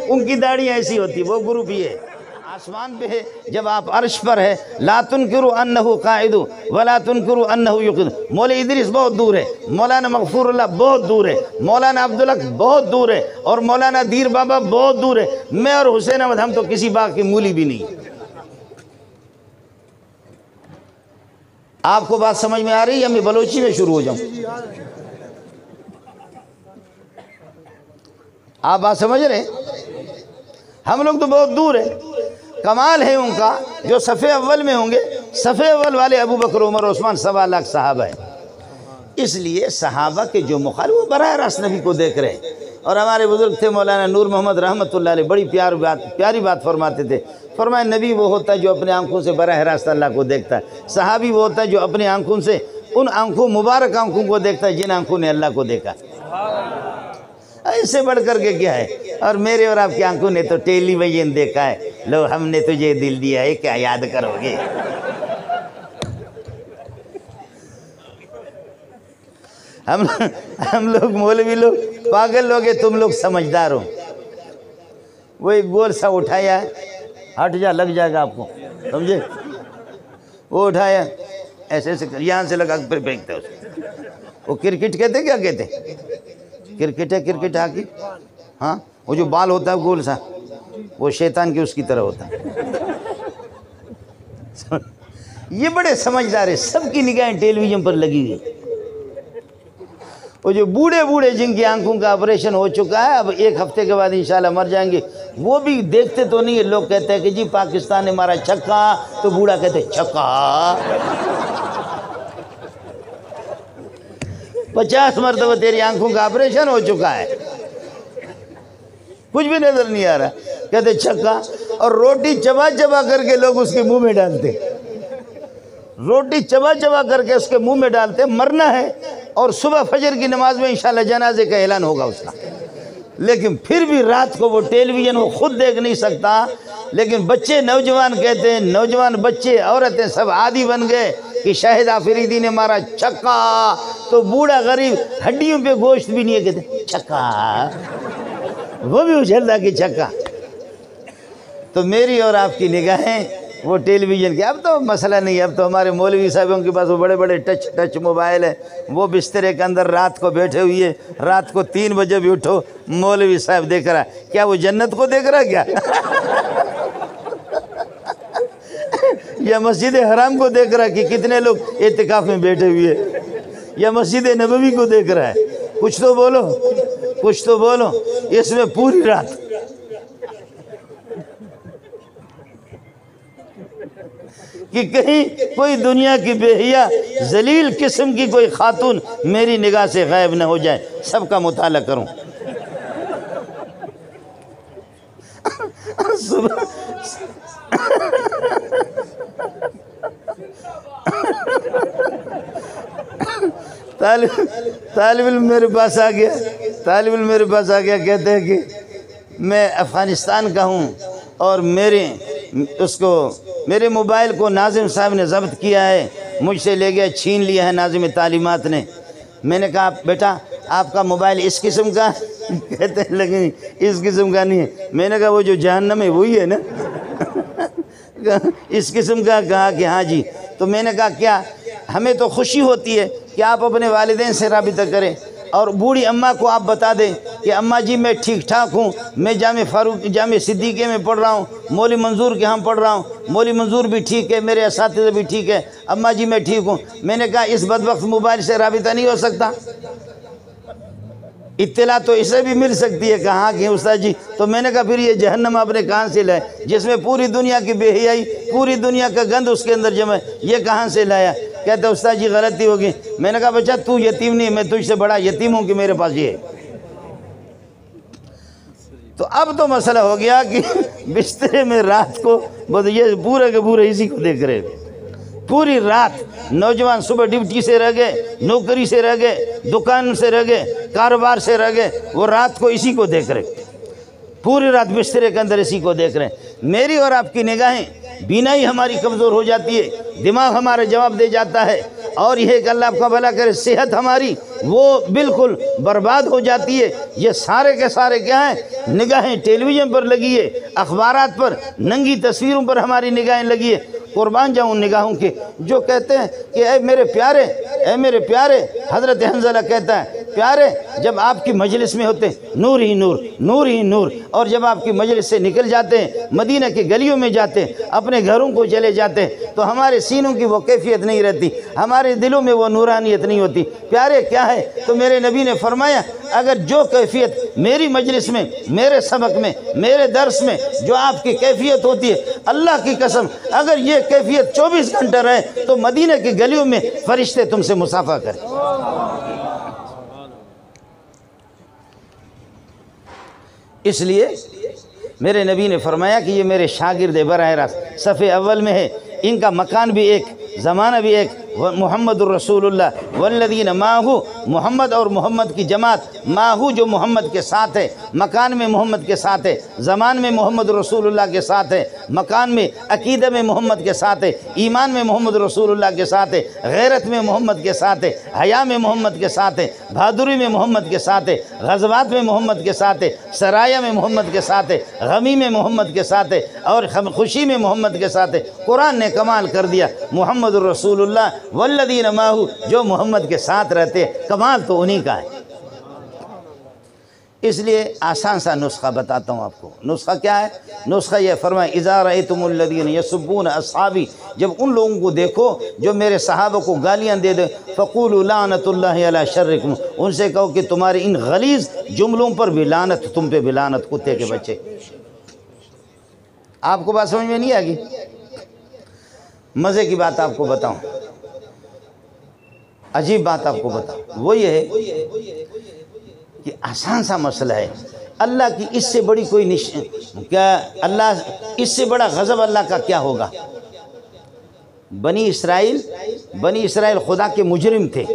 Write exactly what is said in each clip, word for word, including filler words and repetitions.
ان کی داڑھی ایسی ہوتی ہے، وہ گروپ ہی ہے۔ آسمان پہ ہے، جب آپ عرش پر ہے، لا تنکروا انہ قاعد ولا تنکروا انہ یقعد۔ مولا ادریس بہت دور ہے، مولانا مغفور اللہ بہت دور ہے، مولانا عبدالحق بہت دور ہے، اور مولانا دیر بابا بہت دور ہے۔ میں اور حسین احمد ہم تو کسی باغ کی مولی بھی نہیں۔ آپ کو بات سمجھ میں آ رہی ہے؟ میں بلوچی میں شروع ہو جاؤں؟ آپ بات سمجھ رہے ہیں؟ ہم لوگ تو بہت دور ہیں۔ کمال ہے ان کا جو صفحے اول میں ہوں گے، صفحے اول والے ابو بکر عمر عثمان سوا لاکھ صحابہ ہیں۔ اس لیے صحابہ کے جو مخالف وہ براہ راست نبی کو دیکھ رہے ہیں۔ اور ہمارے بزرگ تھے مولانا نور محمد رحمۃ اللہ علیہ، بڑی پیار بات پیاری بات فرماتے تھے۔ فرمایا نبی وہ ہوتا ہے جو اپنے آنکھوں سے براہ راست اللہ کو دیکھتا ہے، صحابی وہ ہوتا ہے جو اپنی آنکھوں سے ان آنکھوں مبارک آنکھوں کو دیکھتا ہے جن آنکھوں نے اللہ کو دیکھا۔ اس سے بڑھ کر کے کیا ہے؟ اور میرے اور آپ کی آنکھوں نے تو ٹیلی ویژن دیکھا ہے۔ لو ہم نے تجھے دل دیا ہے، کیا یاد کرو گے؟ ہم ہم لوگ مولوی لوگ پاگل لوگ ہیں، تم لوگ سمجھدار ہو۔ وہ ایک گول سا اٹھایا ہے، ہٹ جا لگ جائے گا آپ کو، سمجھے؟ وہ اٹھایا ایسے ایسے یہاں سے لگا پھر پھینکتا ہے اس کو۔ وہ کرکٹ کہتے کیا کہتے؟ کرکٹ ہے، کرکٹ ہاکی۔ ہاں وہ جو بال ہوتا ہے گول سا، وہ شیطان کی اس کی طرح ہوتا ہے۔ یہ بڑے سمجھدار ہیں، سب کی نگاہیں ٹیلی ویژن پر لگی ہوئی۔ وہ جو بوڑھے بوڑھے جن کی آنکھوں کا آپریشن ہو چکا ہے، اب ایک ہفتے کے بعد انشاءاللہ مر جائیں گے، وہ بھی دیکھتے تو نہیں ہے۔ لوگ کہتے ہیں کہ جی پاکستان نے مارا چھکا، تو بوڑھا کہتے ہیں چھکا۔ پچاس مرتبہ تیری آنکھوں کا آپریشن ہو چکا ہے، کچھ بھی نظر نہیں آ رہا، کہتے چھکا۔ اور روٹی چبا چبا کر کے لوگ اس کے منہ میں ڈالتے، روٹی چبا چبا کر کے اس کے منہ میں ڈالتے۔ مرنا ہے اور صبح فجر کی نماز میں انشاءاللہ جنازے کا اعلان ہوگا اس کا، لیکن پھر بھی رات کو وہ ٹیلی ویژن وہ خود دیکھ نہیں سکتا۔ لیکن بچے نوجوان کہتے ہیں، نوجوان بچے عورتیں سب عادی بن گئے کہ شاہد آفریدی نے مارا چھکا، تو بوڑھا غریب ہڈیوں پہ گوشت بھی نہیں ہے، کہتے چھکا، وہ بھی اچھلتا کہ چھکا۔ تو میری اور آپ کی نگاہیں وہ ٹیلی ویژن کی۔ اب تو مسئلہ نہیں، اب تو ہمارے مولوی صاحبوں کے پاس وہ بڑے بڑے ٹچ ٹچ موبائل ہے، وہ بسترے کے اندر رات کو بیٹھے ہوئے، رات کو تین بجے بھی اٹھو مولوی صاحب دیکھ رہا ہے۔ کیا وہ جنت کو دیکھ رہا ہے کیا؟ یا مسجد حرام کو دیکھ رہا ہے کہ کتنے لوگ اعتکاف میں بیٹھے ہوئے، یا مسجد نبوی کو دیکھ رہا ہے؟ کچھ تو بولو، کچھ تو بولو۔ اس میں پوری رات کہ کہیں کوئی دنیا کی بے حیا ذلیل قسم کی کوئی خاتون میری نگاہ سے غائب نہ ہو جائے، سب کا مطالعہ کروں۔ صبح طالب طالب علم میرے پاس آ گیا طالب علم میرے پاس آ گیا کہتے ہیں کہ میں افغانستان کا ہوں، اور میرے اس کو میرے موبائل کو ناظم صاحب نے ضبط کیا ہے، مجھ سے لے گیا، چھین لیا ہے ناظم تعلیمات نے۔ میں نے کہا بیٹا آپ کا موبائل اس قسم کا؟ کہتے ہیں لیکن اس قسم کا نہیں ہے۔ میں نے کہا وہ جو جہنم ہے وہی ہے نا؟ اس قسم کا؟ کہا کہ ہاں جی۔ تو میں نے کہا کیا ہمیں تو خوشی ہوتی ہے کہ آپ اپنے والدین سے رابطہ کریں، اور بوڑھی اماں کو آپ بتا دیں کہ اماں جی میں ٹھیک ٹھاک ہوں، میں جامع فاروق جامع صدیقے میں پڑھ رہا ہوں، مولوی منظور کے ہاں پڑھ رہا ہوں، مولوی منظور بھی ٹھیک ہے، میرے اساتذہ بھی ٹھیک ہے، اماں جی میں ٹھیک ہوں۔ میں نے کہا اس بدبخت موبائل سے رابطہ نہیں ہو سکتا؟ اطلاع تو اسے بھی مل سکتی ہے، کہاں کہ استاد جی۔ تو میں نے کہا پھر یہ جہنم آپ نے کہاں سے لائے جس میں پوری دنیا کی بے حیائی، پوری دنیا کا گند اس کے اندر جمع ہے، یہ کہاں سے لایا؟ کہتے استاد جی غلطی ہوگی۔ میں نے کہا بچہ تو یتیم نہیں، میں تجھ سے بڑا یتیم ہوں کہ میرے پاس یہ ہے۔ تو اب تو مسئلہ ہو گیا کہ بسترے میں رات کو بس یہ پورے کے پورے اسی کو دیکھ رہے تھے پوری رات۔ نوجوان صبح ڈیوٹی سے رہ گئے، نوکری سے رہ گئے، دکان سے رہ گئے، کاروبار سے رہ گئے، وہ رات کو اسی کو دیکھ رہے، پوری رات بسترے کے اندر اسی کو دیکھ رہے ہیں۔ میری اور آپ کی نگاہیں، بینائی ہماری کمزور ہو جاتی ہے، دماغ ہمارا جواب دے جاتا ہے، اور یہ کہ اللہ آپ کا بھلا کرے صحت ہماری وہ بالکل برباد ہو جاتی ہے۔ یہ سارے کے سارے کیا ہیں؟ نگاہیں ٹیلی ویژن پر لگی ہے، اخبارات پر ننگی تصویروں پر ہماری نگاہیں لگی ہے۔ قربان جاؤں ان نگاہوں کے جو کہتے ہیں کہ اے میرے پیارے، اے میرے پیارے، حضرت حنظلہ کہتا ہے پیارے جب آپ کی مجلس میں ہوتے نور ہی نور، نور ہی نور، اور جب آپ کی مجلس سے نکل جاتے ہیں، مدینہ کی گلیوں میں جاتے ہیں، اپنے گھروں کو چلے جاتے ہیں، تو ہمارے سینوں کی وہ کیفیت نہیں رہتی، ہمارے دلوں میں وہ نورانیت نہیں ہوتی۔ پیارے کیا ہے؟ تو میرے نبی نے فرمایا اگر جو کیفیت میری مجلس میں، میرے سبق میں، میرے درس میں جو آپ کی کیفیت ہوتی ہے، اللہ کی قسم اگر یہ کیفیت چوبیس گھنٹہ رہے تو مدینہ کی گلیوں میں فرشتے تم سے مصافحہ کریں۔ اس لیے میرے نبی نے فرمایا کہ یہ میرے شاگرد براہ راست صفحے اول میں ہے، ان کا مکان بھی ایک، زمانہ بھی ایک، محمد الرسول اللہ والذین معہ، محمد اور محمد کی جماعت، معہ جو محمد کے ساتھ ہے، مکان میں محمد کے ساتھ ہے، زمان میں محمد رسول اللہ کے ساتھ ہے، مکان میں عقیدہ میں محمد کے ساتھ ہے، ایمان میں محمد رسول اللہ کے ساتھ ہے، غیرت میں محمد کے ساتھ ہے، حیا میں محمد کے ساتھ ہے، بہادری میں محمد کے ساتھ ہے، غزوات میں محمد کے ساتھ ہے، سرایا میں محمد کے ساتھ ہے، غمی میں محمد کے ساتھ ہے، اور خوشی میں محمد کے ساتھ ہے۔ قرآن نے کمال کر دیا، محمد الرسول اللہ والذین معہ، جو محمد کے ساتھ رہتے، کمال تو انہی کا ہے۔ اس لیے آسان سا نسخہ بتاتا ہوں آپ کو۔ نسخہ کیا ہے؟ نسخہ یہ فرمائے اذا رأیتم الذین یسبون اصحابی، جب ان لوگوں کو دیکھو جو میرے صحابہ کو گالیاں دے دیں، فقولوا لعنت اللہ علی شرکم، ان سے کہو کہ تمہاری ان غلیظ جملوں پر بھی لعنت، تم پہ بھی لعنت، کتے کے بچے۔ آپ کو بات سمجھ میں نہیں آگی؟ مزے کی بات آپ کو بتاؤں، عجیب بات آپ کو بتاؤں، وہ یہ ہے کہ آسان سا مسئلہ ہے، اللہ کی اس سے بڑی کوئی نشان کیا؟ اللہ اس سے بڑا غضب اللہ کا کیا ہوگا؟ بنی اسرائیل بنی اسرائیل خدا کے مجرم تھے،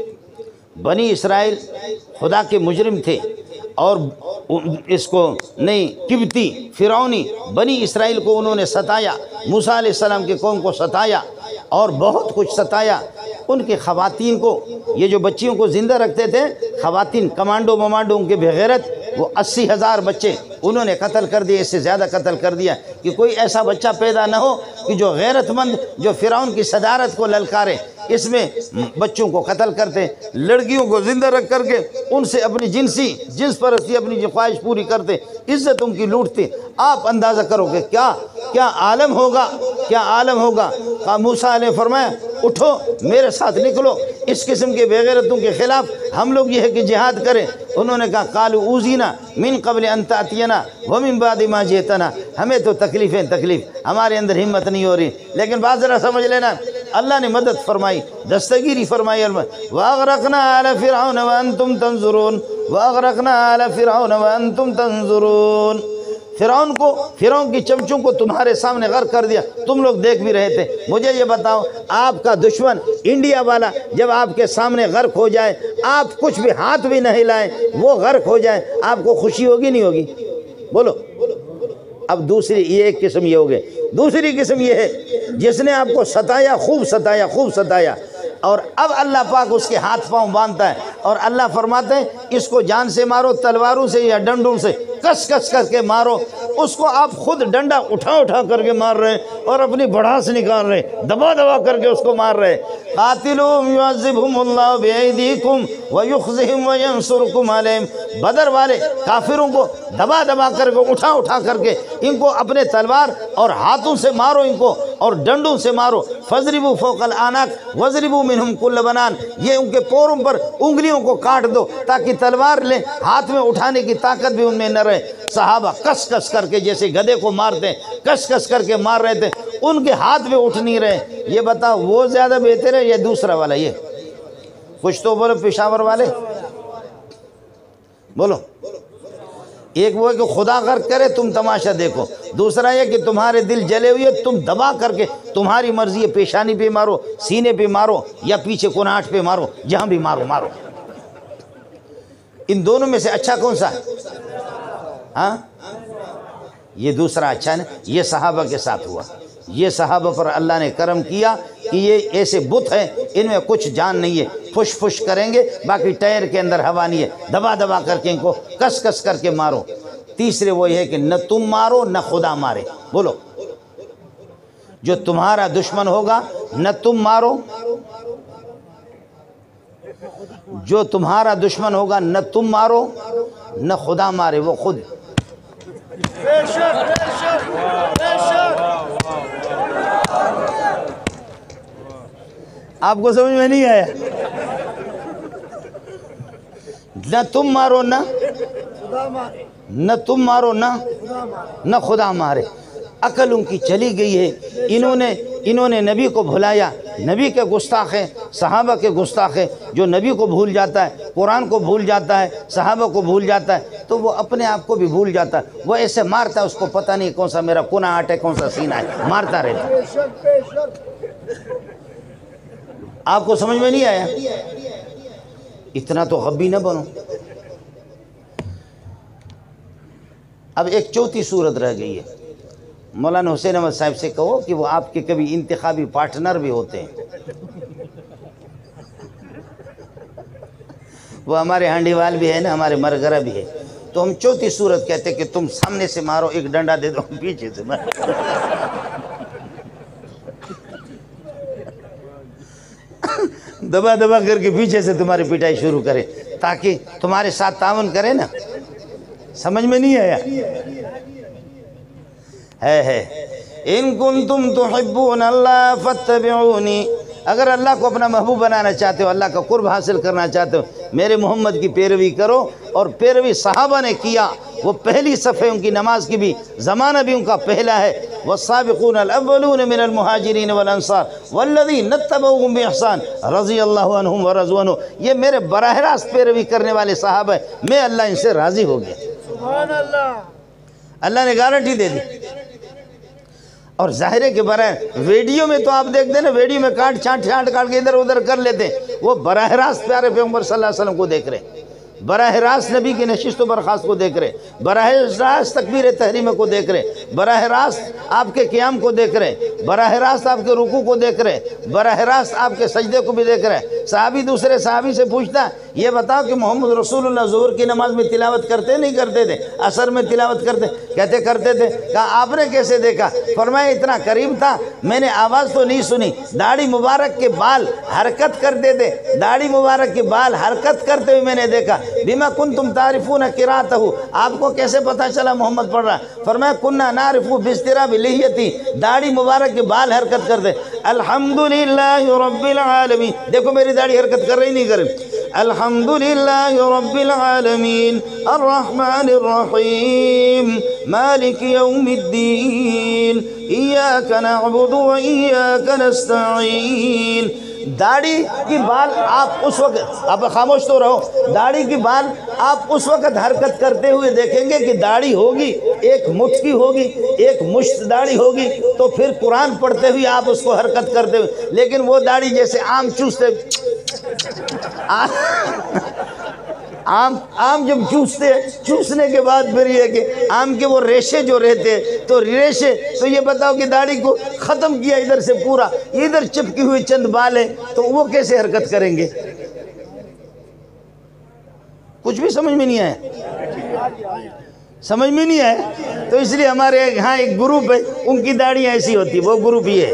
بنی اسرائیل خدا کے مجرم تھے، اور اس کو نہیں قبطی فرعونی بنی اسرائیل کو انہوں نے ستایا، موسیٰ علیہ السلام کے قوم کو ستایا اور بہت کچھ ستایا۔ ان کے خواتین کو، یہ جو بچیوں کو زندہ رکھتے تھے خواتین، کمانڈو ممانڈو ان کے بغیرت، وہ اسی ہزار بچے انہوں نے قتل کر دیے، اس سے زیادہ قتل کر دیا کہ کوئی ایسا بچہ پیدا نہ ہو کہ جو غیرت مند، جو فرعون کی صدارت کو للکارے۔ اس میں بچوں کو قتل کرتے، لڑکیوں کو زندہ رکھ کر کے ان سے اپنی جنسی جنس پرستی، اپنی جو خواہش پوری کرتے، عزت ان کی لوٹتے۔ آپ اندازہ کرو کہ کیا کیا عالم ہوگا، کیا عالم ہوگا۔ موسیٰ نے فرمایا اٹھو میرے ساتھ نکلو، اس قسم کے بے غیرتوں کے خلاف ہم لوگ یہ ہے کہ جہاد کریں۔ انہوں نے کہا قالوا اوذینا من قبل ان تأتینا ومن بعد ما جئتنا، ہمیں تو تکلیفیں تکلیف، ہمارے اندر ہمت نہیں ہو رہی۔ لیکن بات ذرا سمجھ لینا، اللہ نے مدد فرمائی، دستگیری فرمائی۔ وَأَغْرَقْنَا آلَ فِرْعَوْنَ وَأَنْتُمْ تَنْظُرُونَ وَأَغْرَقْنَا آلَ فِرْعَوْنَ وَأَنْتُمْ تَنْظُرُونَ، فرعون کو، فرعون کی چمچوں کو تمہارے سامنے غرق کر دیا، تم لوگ دیکھ بھی رہے تھے۔ مجھے یہ بتاؤ، آپ کا دشمن انڈیا والا جب آپ کے سامنے غرق ہو جائے، آپ کچھ بھی ہاتھ بھی نہ ہلائیں، وہ غرق ہو جائے، آپ کو خوشی ہوگی نہیں ہوگی؟ بولو۔ اب دوسری یہ ایک قسم یہ ہو گئے، دوسری قسم یہ ہے جس نے آپ کو ستایا، خوب ستایا، خوب ستایا، اور اب اللہ پاک اس کے ہاتھ پاؤں باندھتا ہے، اور اللہ فرماتے ہیں اس کو جان سے مارو، تلواروں سے یا ڈنڈوں سے کس کس کر کے مارو۔ اس کو آپ خود ڈنڈا اٹھا اٹھا کر کے مار رہے ہیں اور اپنی بڑھاس نکال رہے ہیں، دبا دبا کر کے اس کو مار رہے ہیں۔ قاتلوہم یعذبہم اللہ بایدیکم ویخزہم وینصرکم علیہم، بدر والے کافروں کو دبا دبا کر کے، اٹھا اٹھا کر کے ان کو اپنے تلوار اور ہاتھوں سے مارو، ان کو اور ڈنڈوں سے مارو۔ فضربوا فوق الاعناق وضربوا منہم کل بنان، یہ ان کے پوروں پر انگلیوں کو کاٹ دو تاکہ تلوار لیں، ہاتھ میں اٹھانے کی طاقت بھی ان میں نہ رہے۔ صحابہ کس کس کر کے جیسے گدھے کو مارتے ہیں، کس کس کر کے مار رہے تھے، ان کے ہاتھ بھی اٹھ نہیں رہے۔ یہ بتاؤ وہ زیادہ بہتر ہے یا دوسرا والا؟ یہ کچھ تو بولو پشاور والے، بولو۔ ایک وہ ہے کہ خدا غرق کرے تم تماشا دیکھو، دوسرا یہ کہ تمہارے دل جلے ہوئے تم دبا کر کے تمہاری مرضی ہے، پیشانی پہ مارو، سینے پہ مارو، یا پیچھے کناٹ پہ مارو، جہاں بھی مارو مارو۔ ان دونوں میں سے اچھا کون سا ہے؟ ہاں یہ دوسرا اچھا ہے نا، یہ صحابہ کے ساتھ ہوا۔ یہ صحابہ پر اللہ نے کرم کیا کہ یہ ایسے بت ہیں ان میں کچھ جان نہیں ہے، پھش پھش کریں گے باقی ٹائر کے اندر ہوا نہیں ہے، دبا دبا کر کے ان کو کس کس کر کے مارو۔ تیسرے وہ یہ ہے کہ نہ تم مارو نہ خدا مارے۔ بولو، جو تمہارا دشمن ہوگا نہ تم مارو، جو تمہارا دشمن ہوگا نہ تم مارو نہ خدا مارے، وہ خود۔ آپ کو سمجھ میں نہیں آیا؟ نہ تم مارو نہ نہ تم مارو نہ نہ خدا مارے۔ عقل ان کی چلی گئی ہے، انہوں نے انہوں نے نبی کو بھلایا، نبی کے گستاخ ہیں، صحابہ کے گستاخ ہیں۔ جو نبی کو بھول جاتا ہے، قرآن کو بھول جاتا ہے، صحابہ کو بھول جاتا ہے، تو وہ اپنے آپ کو بھی بھول جاتا ہے۔ وہ ایسے مارتا ہے، اس کو پتہ نہیں کون سا میرا کونا آٹ ہے، کون سا سینہ ہے، مارتا رہتا ہے۔ آپ کو سمجھ میں نہیں آیا؟ اتنا تو غبی نہ بنو۔ اب ایک چوتھی صورت رہ گئی ہے۔ مولانا حسین احمد صاحب سے کہو کہ وہ آپ کے کبھی انتخابی پارٹنر بھی ہوتے ہیں، وہ ہمارے ہانڈی وال بھی ہے نا، ہمارے مرگرہ بھی ہے، تو ہم چوتھی صورت کہتے کہ تم سامنے سے مارو، ایک ڈنڈا دے دو، پیچھے سے مارو، دبا دبا کر کے پیچھے سے تمہاری پٹائی شروع کرے تاکہ تمہارے ساتھ تعاون کرے نا۔ سمجھ میں نہیں آیا؟ ہے ہے ان کنتم تحبون اللہ فاتبعونی، اگر اللہ کو اپنا محبوب بنانا چاہتے ہو، اللہ کا قرب حاصل کرنا چاہتے ہو، میرے محمد کی پیروی کرو۔ اور پیروی صحابہ نے کیا، وہ پہلی صفحے ان کی نماز کی بھی، زمانہ بھی ان کا پہلا ہے۔ والسابقون الاولون من المہاجرین والانصار والذین اتبعوہم بإحسان رضی اللہ عنہم ورضوا عنہ، یہ میرے براہ راست پیروی کرنے والے صحابہ ہیں، میں اللہ ان سے راضی ہو گیا۔ سبحان اللہ، اللہ نے گارنٹی دے دی۔ اور ظاہر ہے کہ براہ ویڈیو میں تو آپ دیکھتے ہیں نا، ویڈیو میں کاٹ چھانٹ چھانٹ کاٹ کے ادھر ادھر کر لیتے ہیں، وہ براہ راست پیارے پیغمبر صلی اللہ علیہ وسلم کو دیکھ رہے ہیں، براہ راست نبی کی نشست و برخاست کو دیکھ رہے، براہ راست تکبیر تحریمہ کو دیکھ رہے، براہ راست آپ کے قیام کو دیکھ رہے، براہ راست آپ کے رکوع کو دیکھ رہے، براہ راست آپ کے سجدے کو بھی دیکھ رہے۔ صحابی دوسرے صحابی سے پوچھتا ہے، یہ بتاؤ کہ محمد رسول اللہ ظہر کی نماز میں تلاوت کرتے نہیں کرتے تھے؟ عصر میں تلاوت کرتے؟ کہتے کرتے تھے۔ کہا آپ نے کیسے دیکھا؟ فرمایا اتنا قریب تھا، میں نے آواز تو نہیں سنی، داڑھی مبارک کے بال حرکت کرتے تھے، داڑھی مبارک کے بال حرکت کرتے ہوئے میں نے دیکھا۔ بما کنتم تعرفون قراءتہ، آپ کو کیسے پتا چلا محمد پڑھ رہا؟ فرمایا کننا نعرف باضطراب لحیتی، داڑھی مبارک کے بال حرکت کرتے۔ الحمدللہ رب العالمین، دیکھو میری داڑھی حرکت کر رہی نہیں کر رہی۔ الحمدللہ رب العالمین الرحمن الرحیم مالک یوم الدین ایاک نعبد و ایاک نستعین۔ داڑھی کی بال آپ اس وقت، آپ خاموش تو رہو، داڑھی کی بال آپ اس وقت حرکت کرتے ہوئے دیکھیں گے کہ داڑھی ہوگی، ایک مٹھ کی ہوگی، ایک مشت داڑھی ہوگی، تو پھر قرآن پڑھتے ہوئے آپ اس کو حرکت کرتے ہوئے، لیکن وہ داڑھی جیسے آم چوستے آم آم جب چوستے چوسنے کے بعد پھر یہ کہ آم کے وہ ریشے جو رہتے تو ریشے، تو یہ بتاؤ کہ داڑھی کو ختم کیا ادھر سے پورا، ادھر چپکی ہوئی چند بال ہیں، تو وہ کیسے حرکت کریں گے؟ کچھ بھی سمجھ میں نہیں آیا؟ سمجھ میں نہیں آیا؟ تو اس لیے ہمارے ہاں ایک گروپ ہے، ان کی داڑھی ایسی ہوتی، وہ گروپ ہی ہے۔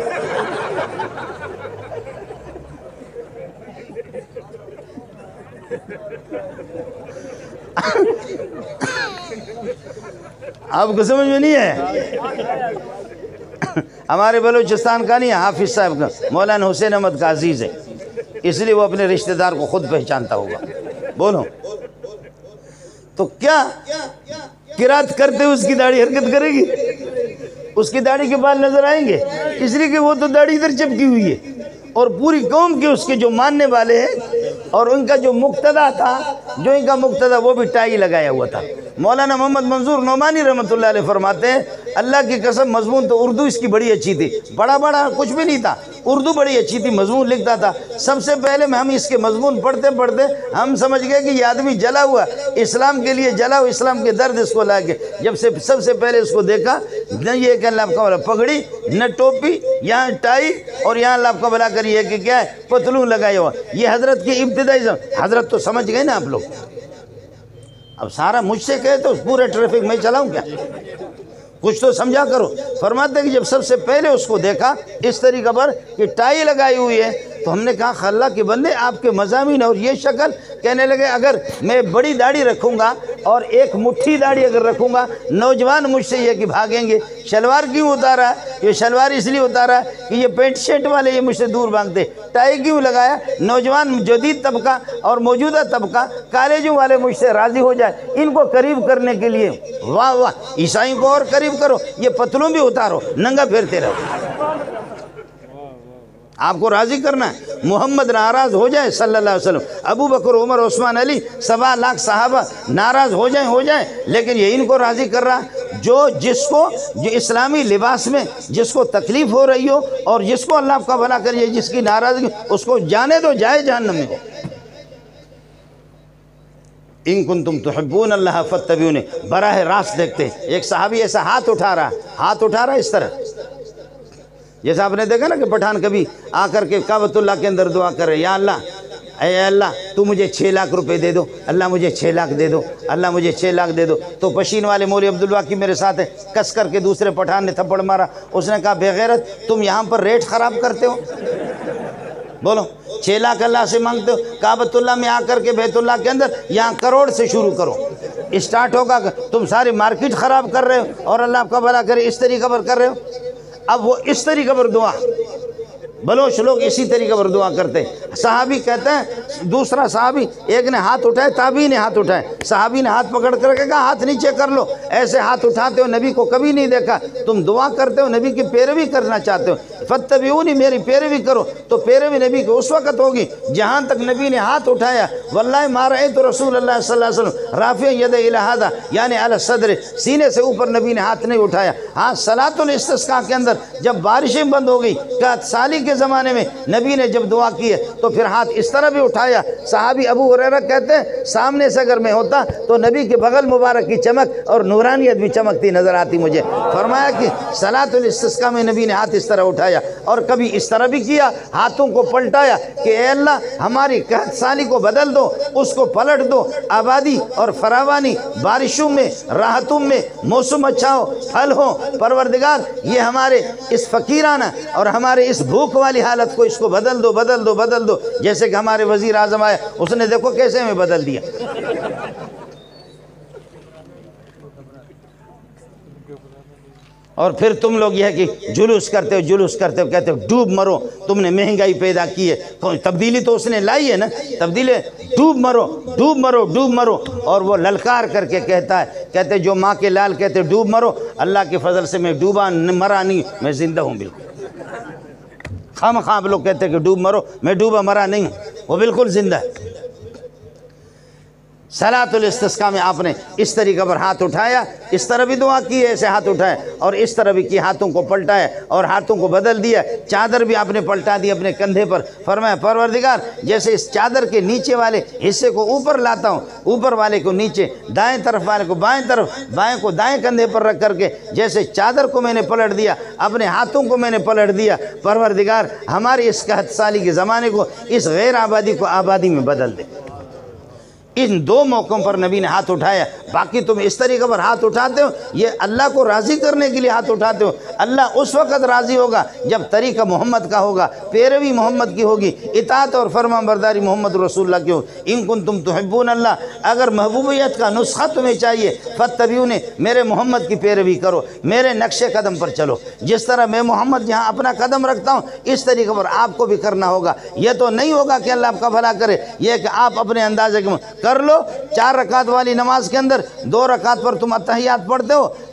آپ کو سمجھ میں نہیں ہے؟ ہمارے بلوچستان کا نہیں، حافظ صاحب کا، مولانا حسین احمد کا عزیز ہے، اس لیے وہ اپنے رشتہ دار کو خود پہچانتا ہوگا۔ بولو تو کیا قرات کرتے اس کی داڑھی حرکت کرے گی؟ اس کی داڑھی کے بال نظر آئیں گے؟ اس لیے کہ وہ تو داڑھی ادھر چپکی ہوئی ہے، اور پوری قوم کے اس کے جو ماننے والے ہیں، اور ان کا جو مقتدی تھا، جو ان کا مقتدی وہ بھی ٹائی لگایا ہوا تھا۔ مولانا محمد منظور نعمانی رحمۃ اللہ علیہ فرماتے ہیں اللہ کی قسم مضمون تو اردو اس کی بڑی اچھی تھی، بڑا بڑا کچھ بھی نہیں تھا، اردو بڑی اچھی تھی، مضمون لکھتا تھا۔ سب سے پہلے میں ہم اس کے مضمون پڑھتے پڑھتے ہم سمجھ گئے کہ یہ آدمی جلا ہوا، اسلام کے لیے جلا ہوا، اسلام کے درد اس کو لا کے جب سے سب سے پہلے اس کو دیکھا، نہ یہ کہ اللہ کا بھلا پگڑی، نہ ٹوپی، یہاں ٹائی، اور یہاں اللہ کا بھلا کریے کہ کیا ہے پتلون لگائے ہوا، یہ حضرت کی ابتدائی زم... حضرت تو سمجھ گئے نا آپ لوگ۔ اب سارا مجھ سے کہے تو پورے ٹریفک میں چلاؤں کیا؟ کچھ تو سمجھا کرو۔ فرماتے ہیں کہ جب سب سے پہلے اس کو دیکھا اس طریقے پر کہ ٹائی لگائی ہوئی ہے، تو ہم نے کہا اللہ کے بندے آپ کے مضامین اور یہ شکل، کہنے لگے اگر میں بڑی داڑھی رکھوں گا اور ایک مٹھی داڑھی اگر رکھوں گا، نوجوان مجھ سے یہ کہ بھاگیں گے۔ شلوار کیوں اتارا ہے؟ یہ شلوار اس لیے اتارا ہے کہ یہ پینٹ شرٹ والے یہ مجھ سے دور بھاگتے۔ ٹائی کیوں لگایا؟ نوجوان جدید طبقہ اور موجودہ طبقہ کالجوں والے مجھ سے راضی ہو جائے، ان کو قریب کرنے کے لیے۔ واہ واہ، عیسائیوں کو اور قریب کرو، یہ پتلون بھی اتارو، ننگا پھرتے رہو۔ آپ کو راضی کرنا ہے، محمد ناراض ہو جائے صلی اللہ علیہ وسلم، ابو بکر، عمر، عثمان، علی، سوا لاکھ صحابہ ناراض ہو جائیں ہو جائیں لیکن یہ ان کو راضی کر رہا ہے۔ جو جس کو جو اسلامی لباس میں جس کو تکلیف ہو رہی ہو اور جس کو اللہ کا بھلا کریے، جس کی ناراضگی، اس کو جانے دو، جائے جہنم میں۔ ان کنتم تحبون اللہ فاتبعونی، براہ راست دیکھتے ایک صحابی ایسا ہاتھ اٹھا رہا ہاتھ اٹھا رہا اس طرح، جیسا آپ نے دیکھا نا کہ پٹھان کبھی آ کر کے کعبۃ اللہ کے اندر دعا کر رہے، یا اللہ، اے اللہ تو مجھے چھ لاکھ روپے دے دو، اللہ مجھے چھ لاکھ دے دو، اللہ مجھے چھ لاکھ دے دو۔ تو پشین والے مولوی عبدالواقی میرے ساتھ ہے، کس کر کے دوسرے پٹھان نے تھپڑ مارا، اس نے کہا بے غیرت، تم یہاں پر ریٹ خراب کرتے ہو، بولو چھ لاکھ اللہ سے مانگتے ہو، کعبۃ اللہ میں آ کر کے بیت اللہ کے اندر یہاں کروڑ سے شروع کرو، اسٹارٹ ہوگا، تم ساری مارکیٹ خراب کر رہے ہو اور اللہ کا بھلا کرے اس طریقے پر کر رہے ہو۔ اب وہ اس طریقے پر دعا، بلوچ لوگ اسی طریقے پر دعا کرتے ہیں۔ صحابی کہتے ہیں، دوسرا صحابی ایک نے ہاتھ اٹھائے، تابعی نے ہاتھ اٹھائے، صحابی نے ہاتھ پکڑ کر کے کہا ہاتھ نیچے کر لو، ایسے ہاتھ اٹھاتے ہو نبی کو کبھی نہیں دیکھا، تم دعا کرتے ہو، نبی کی پیروی کرنا چاہتے ہو، فاتبعونی، میری پیروی کرو، تو پیروی نبی کی اس وقت ہوگی جہاں تک نبی نے ہاتھ اٹھایا۔ واللہ ما رأیت رسول اللہ صلی اللہ علیہ وسلم رافع ید الی ھذا، یعنی علی الصدر، سینے سے اوپر نبی نے ہاتھ نہیں اٹھایا۔ ہاں صلاۃ الاستسقاء کے اندر جب بارشیں بند ہو گئی، کیا سالی کے زمانے میں نبی نے جب دعا کی ہے تو پھر ہاتھ اس طرح بھی اٹھایا۔ صحابی ابو ہریرہ کہتے ہیں سامنے سے اگر میں ہوتا تو نبی کے بغل مبارک کی چمک اور نورانیت بھی چمکتی نظر آتی مجھے۔ فرمایا کہ صلاۃ الاستسقاء میں نبی نے ہاتھ اس طرح اٹھایا، اور کبھی اس طرح بھی کیا، ہاتھوں کو پلٹایا کہ اے اللہ ہماری قحط سالی کو بدل دو، اس کو پلٹ دو، آبادی اور فراوانی، بارشوں میں، راحتوں میں، موسم اچھا ہو، پھل ہو، پروردگار یہ ہمارے اس فقیرانہ اور ہمارے اس بھوک والی حالت کو اس کو بدل دو بدل دو بدل دو۔ جیسے کہ ہمارے وزیر اعظم آئے، اس نے دیکھو کیسے میں بدل دیا۔ اور پھر تم لوگ یہ ہے کہ جلوس کرتے ہو جلوس کرتے ہو کہتے ہو ڈوب مرو، تم نے مہنگائی پیدا کی ہے، تبدیلی تو اس نے لائی ہے نا، تبدیلی، ڈوب مرو ڈوب مرو ڈوب مرو۔ اور وہ للکار کر کے کہتا ہے، کہتے جو ماں کے لال کہتے ڈوب مرو، اللہ کے فضل سے میں ڈوبا مرا نہیں، میں زندہ ہوں بالکل۔ خام خام لوگ کہتے ہیں کہ ڈوب مرو، میں ڈوبا مرا نہیں ہوں، وہ بالکل زندہ ہے۔ صلاۃ الاستسقاء میں آپ نے اس طریقے پر ہاتھ اٹھایا، اس طرح بھی دعا کی ہے، ایسے ہاتھ اٹھائے، اور اس طرح بھی کی، ہاتھوں کو پلٹایا اور ہاتھوں کو بدل دیا، چادر بھی آپ نے پلٹا دی اپنے کندھے پر۔ فرمایا پروردگار جیسے اس چادر کے نیچے والے حصے کو اوپر لاتا ہوں، اوپر والے کو نیچے، دائیں طرف والے کو بائیں طرف، بائیں کو دائیں کندھے پر رکھ کر کے جیسے چادر کو میں نے پلٹ دیا، اپنے ہاتھوں کو میں نے پلٹ دیا، پروردگار ہماری اس قحط سالی کے زمانے کو، اس غیر آبادی کو آبادی میں بدل دے۔ ان دو موقعوں پر نبی نے ہاتھ اٹھایا۔ باقی تم اس طریقے پر ہاتھ اٹھاتے ہو، یہ اللہ کو راضی کرنے کے لیے ہاتھ اٹھاتے ہو۔ اللہ اس وقت راضی ہوگا جب طریقہ محمد کا ہوگا، پیروی محمد کی ہوگی، اطاعت اور فرما برداری محمد رسول اللہ کی ہوگی۔ ان کنتم تحبون اللہ، اگر محبوبیت کا نسخہ تمہیں چاہیے، فاتبعونی، میرے محمد کی پیروی کرو، میرے نقش قدم پر چلو، جس طرح میں محمد جہاں اپنا قدم رکھتا ہوں اس طریقے پر آپ کو بھی کرنا ہوگا۔ یہ تو نہیں ہوگا کہ اللہ آپ کا بھلا کرے، یہ کہ آپ اپنے اندازے کے کر لو۔ چار رکعت والی نماز کے اندر دو رکعت پر تم اتحیات پڑھتے ہو،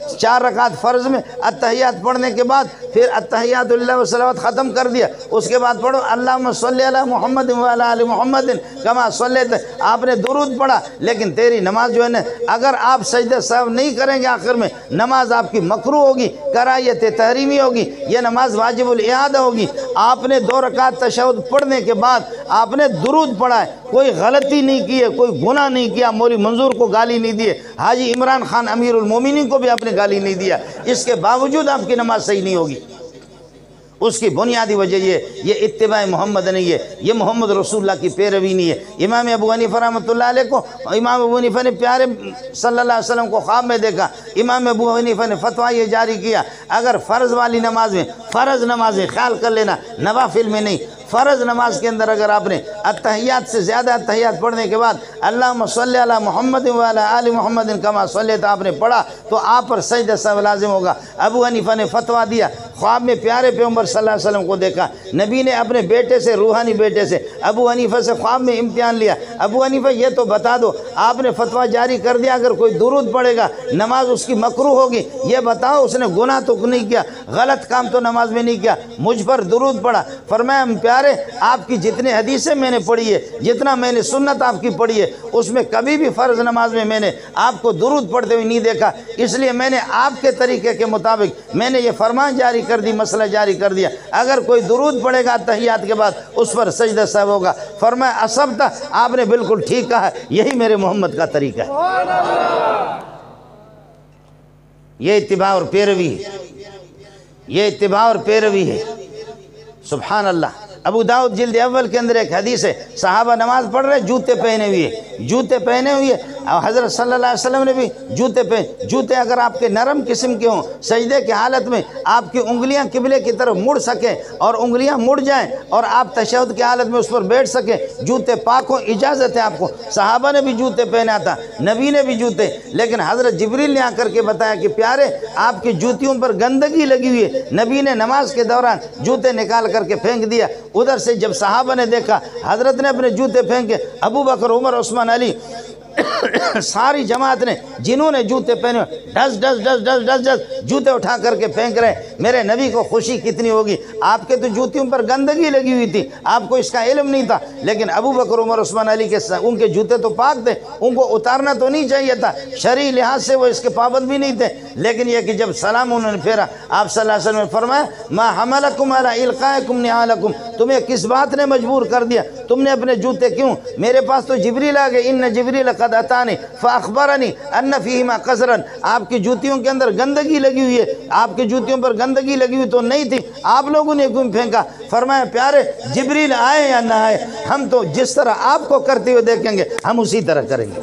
چار رکعت فرض میں التحیات پڑھنے کے بعد پھر التحیات اللہ و صلوات ختم کر دیا، اس کے بعد پڑھو اللہم صلی علی محمد وعلی آل محمد کما صلیت، آپ نے درود پڑھا، لیکن تیری نماز جو ہے نا اگر آپ سجدہ سہو نہیں کریں گے آخر میں نماز آپ کی مکروہ ہوگی، کرائیت تحریمی ہوگی، یہ نماز واجب الاعادہ ہوگی۔ آپ نے دو رکعت تشہد پڑھنے کے بعد آپ نے درود پڑھا ہے، کوئی غلطی نہیں کی ہے، کوئی گناہ نہیں کیا، مولوی منظور کو گالی نہیں دیے، حاجی عمران خان امیر المومنین کو بھی آپ نے گالی نہیں دیا، اس کے باوجود آپ کی نماز صحیح نہیں ہوگی۔ اس کی بنیادی وجہ یہ یہ اتباع محمد نہیں ہے، یہ محمد رسول اللہ کی پیروی نہیں ہے۔ امام ابو حنیفہ رحمۃ اللہ علیہ کو امام ابو حنیفہ نے پیارے صلی اللہ علیہ وسلم کو خواب میں دیکھا، امام ابو حنیفہ نے فتویٰ یہ جاری کیا اگر فرض والی نماز میں، فرض نماز میں خیال کر لینا، نوافل میں نہیں، فرض نماز کے اندر اگر آپ نے التحیات سے زیادہ التحیات پڑھنے کے بعد اللہم صلی علی محمد وعلی آل محمد کما صلیت آپ نے پڑھا تو آپ پر سجدہ سہو لازم ہوگا۔ ابو حنیفہ نے فتویٰ دیا، خواب میں پیارے پیغمبر صلی اللہ علیہ وسلم کو دیکھا، نبی نے اپنے بیٹے سے، روحانی بیٹے سے ابو حنیفہ سے خواب میں امتحان لیا، ابو حنیفہ یہ تو بتا دو آپ نے فتویٰ جاری کر دیا اگر کوئی درود پڑھے گا نماز اس کی مکروہ ہوگی، یہ بتاؤ اس نے گناہ تو نہیں کیا، غلط کام تو نماز میں نہیں کیا، مجھ پر درود پڑھا۔ فرمایا پیارے آپ کی جتنے حدیثیں میں نے پڑھی ہے، جتنا میں نے سنت آپ کی پڑھی ہے، اس میں کبھی بھی فرض نماز میں میں نے آپ کو درود پڑھتے ہوئے نہیں دیکھا، اس لیے میں نے آپ کے طریقے کے مطابق میں نے یہ فرمان جاری کر دی، مسئلہ جاری کر دیا، اگر کوئی درود پڑھے گا تحیات کے بعد اس پر سجدہ سہو ہوگا۔ فرمایا اصبتا، آپ نے بالکل ٹھیک کہا، یہی میرے محمد کا طریقہ ہے، یہ اتباع اور پیروی ہے، یہ اتباع اور پیروی ہے۔ سبحان اللہ۔ ابو داؤد جلد اول کے اندر ایک حدیث ہے، صحابہ نماز پڑھ رہے جوتے پہنے ہوئے جوتے پہنے ہوئے اور حضرت صلی اللہ علیہ وسلم نے بھی جوتے پہنے، جوتے اگر آپ کے نرم قسم کے ہوں، سجدے کی حالت میں آپ کی انگلیاں قبلے کی طرف مڑ سکیں اور انگلیاں مڑ جائیں اور آپ تشہد کی حالت میں اس پر بیٹھ سکیں، جوتے پاک ہوں، اجازت ہے آپ کو۔ صحابہ نے بھی جوتے پہنا تھا، نبی نے بھی جوتے، لیکن حضرت جبریل نے آ کر کے بتایا کہ پیارے آپ کی جوتیوں پر گندگی لگی ہوئی ہے، نبی نے نماز کے دوران جوتے نکال کر کے پھینک دیا۔ ادھر سے جب صحابہ نے دیکھا حضرت نے اپنے جوتے پھینکے، ابو بکر، عمر، عثمان، علی ساری جماعت نے جنہوں نے جوتے پہنے ڈس ڈس ڈس ڈس ڈس ڈس جوتے اٹھا کر کے پھینک رہے، میرے نبی کو خوشی کتنی ہوگی، آپ کے تو جوتیوں پر گندگی لگی ہوئی تھی، آپ کو اس کا علم نہیں تھا، لیکن ابو بکر، عمر، عثمان، علی کے ان کے جوتے تو پاک تھے، ان کو اتارنا تو نہیں چاہیے تھا، شرعی لحاظ سے وہ اس کے پابند بھی نہیں تھے، لیکن یہ کہ جب سلام انہوں نے پھیرا آپ صلی اللہ علیہ وسلم نے فرمایا ما حملکم علی القائکم نعالکم، تمہیں کس بات نے مجبور کر دیا، تم نے اپنے جوتے کیوں، میرے پاس تو جبریل آ گئے، ان جبریل قد اتانی فاخبرنی ان فیہما قذرا، آپ کی جوتیوں کے اندر گندگی لگی ہوئی ہے، آپ کی جوتیوں پر گندگی لگی ہوئی تو نہیں تھی، آپ لوگوں نے کیوں پھینکا؟ فرمایا پیارے جبریل آئے یا نہ آئے، ہم تو جس طرح آپ کو کرتے ہوئے دیکھیں گے ہم اسی طرح کریں گے۔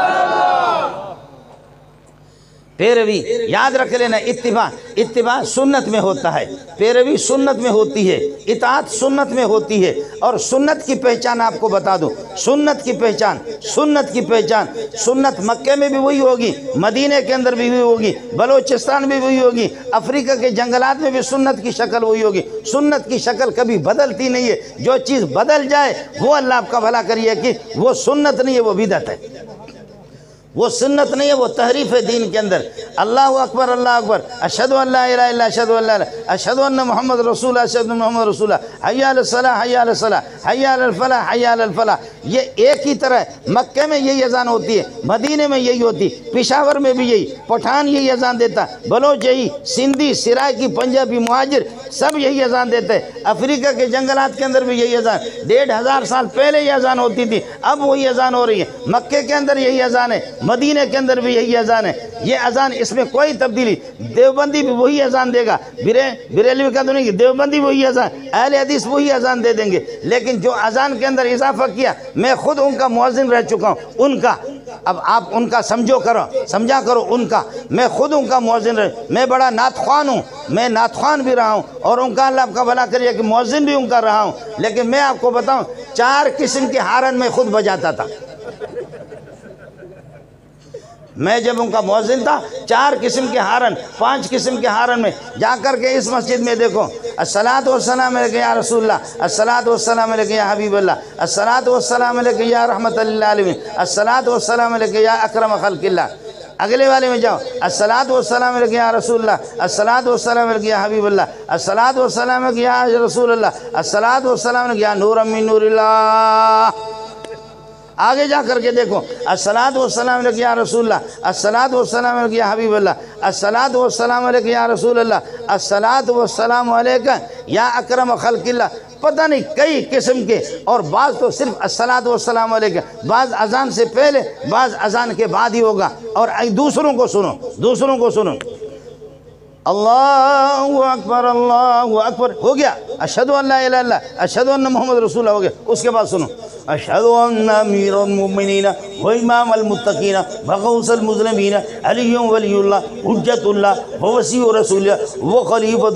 پیروی یاد رکھ لینا، اتباع اتباع سنت میں ہوتا ہے، پیروی سنت میں ہوتی ہے، اطاعت سنت میں ہوتی ہے، اور سنت کی پہچان آپ کو بتا دوں، سنت کی پہچان سنت کی پہچان سنت مکے میں بھی وہی ہوگی، مدینے کے اندر بھی وہی ہوگی، بلوچستان میں بھی وہی ہوگی، افریقہ کے جنگلات میں بھی سنت کی شکل وہی ہوگی، سنت کی شکل کبھی بدلتی نہیں ہے، جو چیز بدل جائے وہ اللہ آپ کا بھلا کریے کہ وہ سنت نہیں ہے، وہ بدعت ہے، وہ سنت نہیں ہے، وہ تحریف ہے دین کے اندر۔ اللہ اکبر، اللہ اکبر، اشہد ان لا الہ الا اشہد ان لا الہ اشہد ان محمد رسول اللہ، اشہد ان محمد رسول اللہ، حی علی الصلاۃ، حی علی الصلاۃ، حی علی الفلاح، حی علی الفلاح، یہ ایک ہی طرح ہے۔ مکے میں یہی اذان ہوتی ہے، مدینے میں یہی ہوتی، پشاور میں بھی یہی، پٹھان یہی اذان دیتا، بلوچ یہی، سندھی، سرائکی، پنجابی، مہاجر سب یہی اذان دیتے ہیں، افریقہ کے جنگلات کے اندر بھی یہی اذان، ڈیڑھ ہزار سال پہلے یہ اذان ہوتی تھی، اب وہی اذان ہو رہی ہے، مکے کے اندر یہی اذان ہے، مدینے کے اندر بھی یہی اذان ہے، یہ اذان اس میں کوئی تبدیلی، دیوبندی بھی وہی اذان دے گا، بریلوی کا تو نہیں، دیوبندی وہی اذان، اہل حدیث وہی اذان دے دیں گے، لیکن جو اذان کے اندر اضافہ کیا، میں خود ان کا مؤذن رہ چکا ہوں، ان کا، اب آپ ان کا سمجھو کرو، سمجھا کرو ان کا، میں خود ان کا مؤذن رہ، میں بڑا نعت خوان ہوں، میں نعت خوان بھی رہا ہوں، اور ان کا اللہ آپ کا بھلا کریے کہ مؤذن بھی ان کا رہا ہوں، لیکن میں آپ کو بتاؤں چار قسم کے ہارن میں خود بجاتا تھا، میں جب ان کا مؤذن تھا چار قسم کے ہارن، پانچ قسم کے ہارن میں جا کر کے اس مسجد میں دیکھو، الصلاۃ والسلام علیک یا رسول اللہ، الصلاۃ والسلام علیک یا حبیب اللہ، الصلاۃ والسلام علیک یا رحمت للعالمین، الصلاۃ والسلام علیک یا اکرم خلق اللہ، اگلے والے میں جاؤ، الصلاۃ والسلام علیک یا رسول اللہ، الصلاۃ والسلام علیک یا حبیب اللہ، الصلاۃ والسلام علیک یا رسول اللہ، الصلاۃ والسلام علیک یا نور من نور اللہ۔ آگے جا کر کے دیکھو، الصلاۃ والسلام علیک یا رسول اللہ، الصلاۃ والسلام علیک یا حبیب اللہ، الصلاۃ والسلام علیک یا رسول اللہ، الصلاۃ والسلام علیک یا اکرم خلق اللہ۔ پتہ نہیں کئی قسم کے، اور بعض تو صرف الصلاۃ والسلام علیک، بعض اذان سے پہلے بعض اذان کے بعد ہی ہوگا۔ اور دوسروں کو سنو، دوسروں کو سنو، اللہ اکبر اللہ اکبر ہو گیا، اشہدو ان لا الہ الا اللہ، اشہدو ان محمد رسول اللہ ہو گیا۔ اس کے بعد سنو، اشہدو ان امیر المؤمنین و امام المتقین بغوث المذنبین علی ولی اللہ حجت اللہ و وسیع رسول اللہ و خلیفۃ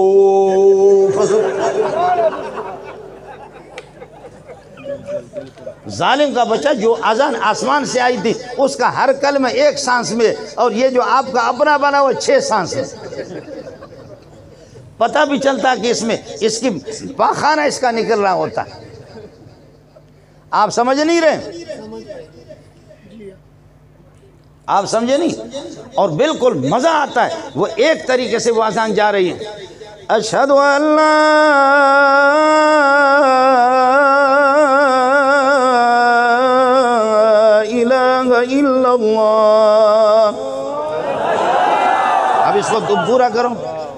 اللہ۔ ظالم کا بچہ جو اذان آسمان سے آئی تھی اس کا ہر کلمہ ایک سانس میں، اور یہ جو آپ کا اپنا بنا وہ چھ سانس ہے۔ پتہ بھی چلتا کہ اس میں اس کی پاخانہ اس کا نکل رہا ہوتا۔ آپ سمجھ نہیں رہے؟ آپ سمجھے نہیں؟ اور بالکل مزہ آتا ہے، وہ ایک طریقے سے وہ اذان جا رہی ہے، اشہد ان لا الہ الا اللہ۔ اب اس کو تم پورا کرو،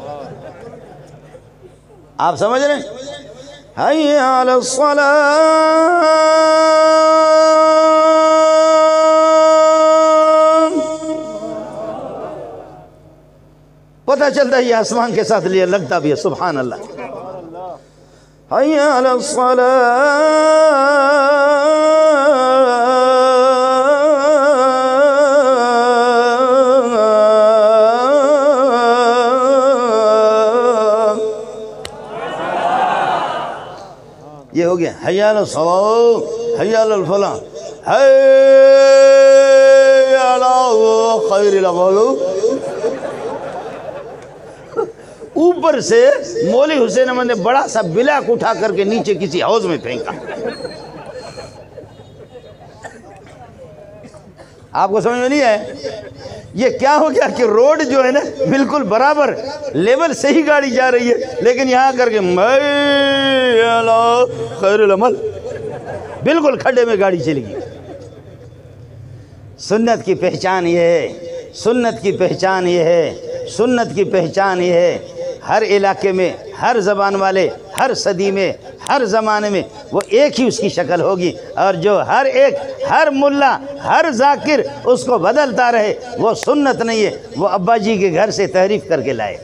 آپ سمجھ رہے ہیں؟ حی علی الصلاۃ، پتہ چلتا ہے یہ آسمان کے ساتھ لیا لگتا بھی ہے، سبحان اللہ۔ حی علی الصلاۃ، یہ ہو گیا حی علی الصلاۃ، حی علی الفلاح، حی علی خیر الاعمال۔ اوپر سے مولی حسین احمد نے بڑا سا بلاک اٹھا کر کے نیچے کسی حوض میں پھینکا۔ آپ کو سمجھ میں نہیں ہے یہ کیا ہو گیا کہ روڈ جو ہے نا بالکل برابر لیول سے ہی گاڑی جا رہی ہے، لیکن یہاں کر کے خیر العمل بالکل کھڈے میں گاڑی چلے گی۔ سنت کی پہچان یہ ہے، سنت کی پہچان یہ ہے، سنت کی پہچان یہ ہے، ہر علاقے میں، ہر زبان والے، ہر صدی میں، ہر زمانے میں وہ ایک ہی اس کی شکل ہوگی، اور جو ہر ایک، ہر ملا، ہر ذاکر اس کو بدلتا رہے وہ سنت نہیں ہے، وہ ابا جی کے گھر سے تحریف کر کے لائے۔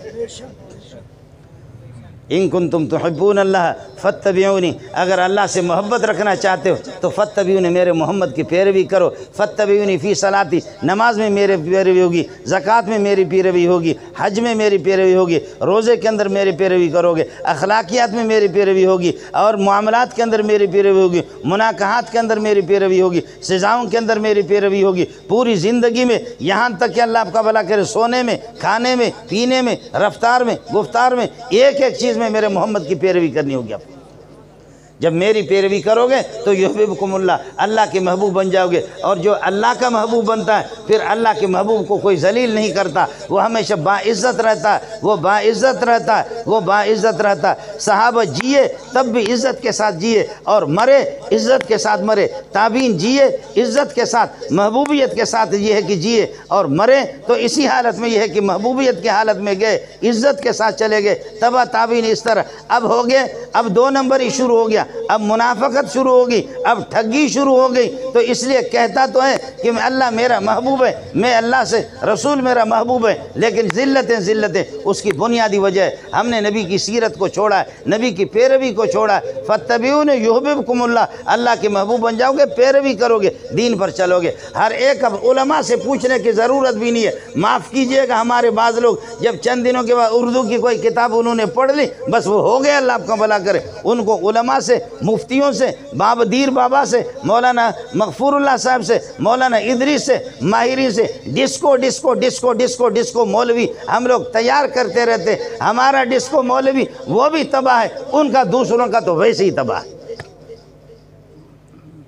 ان کنتم تحبون اللہ فاتبعونی، اگر اللہ سے محبت رکھنا چاہتے ہو تو فاتبعونی، میرے محمد کی پیروی کرو۔ فاتبعونی فی صلاتی، نماز میں میری پیروی ہوگی، زکوٰۃ میں میری پیروی ہوگی، حج میں میری پیروی ہوگی، روزے کے اندر میری پیروی کرو گے، اخلاقیات میں میری پیروی ہوگی، اور معاملات کے اندر میری پیروی ہوگی، مناکحات کے اندر میری پیروی ہوگی، سزاؤں کے اندر میری پیروی ہوگی، پوری زندگی میں، یہاں تک کہ اللہ آپ کا بھلا کرے سونے میں، کھانے میں، پینے میں، رفتار میں، گفتار میں، ایک ایک چیز میں میرے محمد کی پیروی کرنی ہوگی آپ کو۔ جب میری پیروی کرو گے تو یحببکم اللہ، اللہ کے محبوب بن جاؤ گے، اور جو اللہ کا محبوب بنتا ہے پھر اللہ کے محبوب کو کوئی ذلیل نہیں کرتا، وہ ہمیشہ باعزت رہتا ہے، وہ باعزت رہتا ہے، وہ باعزت رہتا ہے۔ صحابہ جیے تب بھی عزت کے ساتھ جیے، اور مرے عزت کے ساتھ مرے، تابعین جیے عزت کے ساتھ، محبوبیت کے ساتھ یہ ہے کہ جیے، اور مرے تو اسی حالت میں یہ ہے کہ محبوبیت کے حالت میں گئے، عزت کے ساتھ چلے گئے، تبا تابعین اس طرح۔ اب ہو گئے، اب دو نمبر ہی شروع ہو گیا، اب منافقت شروع ہوگی، اب ٹھگی شروع ہو گئی، تو اس لیے کہتا تو ہے کہ میں اللہ میرا محبوب ہے، میں اللہ سے، رسول میرا محبوب ہے، لیکن ذلتیں ذلتیں اس کی بنیادی وجہ ہے ہم نے نبی کی سیرت کو چھوڑا ہے، نبی کی پیروی کو چھوڑا ہے۔ فاتبعونی یحببکم اللہ، اللہ کے محبوب بن جاؤ گے، پیروی کرو گے، دین پر چلو گے۔ ہر ایک اب علماء سے پوچھنے کی ضرورت بھی نہیں ہے۔ معاف کیجئے گا ہمارے بعض لوگ جب چند دنوں کے بعد اردو کی کوئی کتاب انہوں نے پڑھ لی، بس وہ ہو گیا، اللہ آپ کا بھلا کرے۔ ان کو علماء سے، مفتیوں سے، باب دیر بابا سے، مولانا مغفور اللہ صاحب سے، مولانا ادریس سے، ماہرین سے، disco disco disco disco disco مولوی ہم لوگ تیار کرتے رہتے۔ ہمارا ڈسکو مولوی وہ بھی تباہ ہے، ان کا دوسروں کا تو ویسے ہی تباہ ہے۔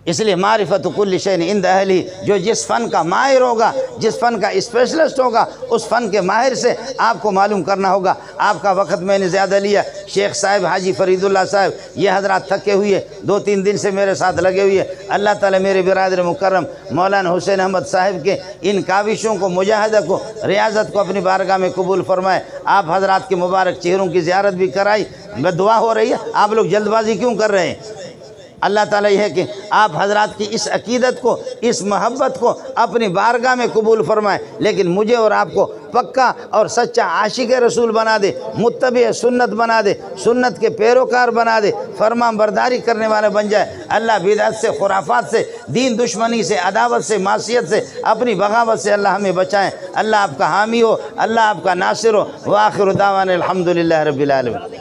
اس لیے معرفت کل شیء عند اہلہ، جو جس فن کا ماہر ہوگا، جس فن کا اسپیشلسٹ ہوگا، اس فن کے ماہر سے آپ کو معلوم کرنا ہوگا۔ آپ کا وقت میں نے زیادہ لیا۔ شیخ صاحب حاجی فرید اللہ صاحب یہ حضرات تھکے ہوئے دو تین دن سے میرے ساتھ لگے ہوئے۔ اللہ تعالیٰ میرے برادر مکرم مولانا حسین احمد صاحب کے ان کاوشوں کو، مجاہدہ کو، ریاضت کو اپنی بارگاہ میں قبول فرمائے۔ آپ حضرات کے مبارک چہروں کی زیارت بھی کرائی، میں دعا ہو رہی ہے۔ آپ لوگ جلد بازی کیوں کر رہے ہیں؟ اللہ تعالیٰ یہ ہے کہ آپ حضرات کی اس عقیدت کو، اس محبت کو اپنی بارگاہ میں قبول فرمائے، لیکن مجھے اور آپ کو پکا اور سچا عاشق رسول بنا دے، متبع سنت بنا دے، سنت کے پیروکار بنا دے، فرمان برداری کرنے والا بن جائے۔ اللہ بدعت سے، خرافات سے، دین دشمنی سے، عداوت سے، معصیت سے، اپنی بغاوت سے اللہ ہمیں بچائیں۔ اللہ آپ کا حامی ہو، اللہ آپ کا ناصر ہو۔ وآخر دعوانا الحمدللہ رب العالمین۔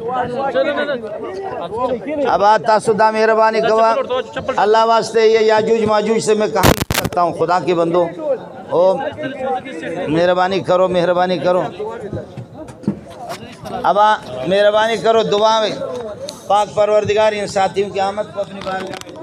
اب آتا سدا مہربانی گواہ اللہ واسطے یہ یاجوج ماجوج سے میں کہانی کرتا ہوں۔ خدا کے بندو او مہربانی کرو، مہربانی کرو، اب مہربانی کرو، دعا میں پاک پروردگار ان ساتھیوں کی آمد کو اپنی بارگاہ میں